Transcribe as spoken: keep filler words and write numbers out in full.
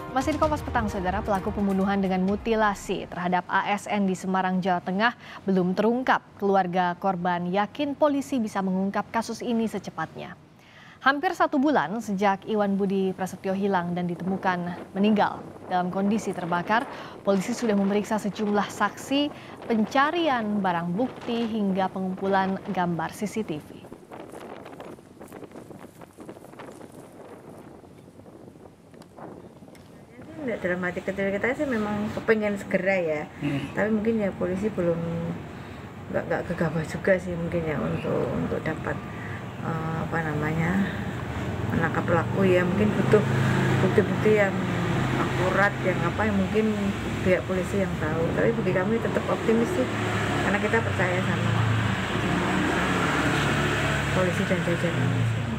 Masih di Kompas Petang, Saudara, pelaku pembunuhan dengan mutilasi terhadap A S N di Semarang, Jawa Tengah belum terungkap. Keluarga korban yakin polisi bisa mengungkap kasus ini secepatnya. Hampir satu bulan sejak Iwan Budi Prasetyo hilang dan ditemukan meninggal dalam kondisi terbakar, polisi sudah memeriksa sejumlah saksi, pencarian barang bukti hingga pengumpulan gambar C C T V. Enggak, dalam hati kecil kita sih memang kepengen segera ya, hmm. tapi mungkin ya polisi belum nggak nggak gegabah juga sih mungkin ya untuk untuk dapat uh, apa namanya menangkap pelaku ya, mungkin butuh bukti-bukti yang akurat yang apa yang mungkin pihak polisi yang tahu, tapi bagi kami tetap optimis sih karena kita percaya sama, sama polisi dan jajaran.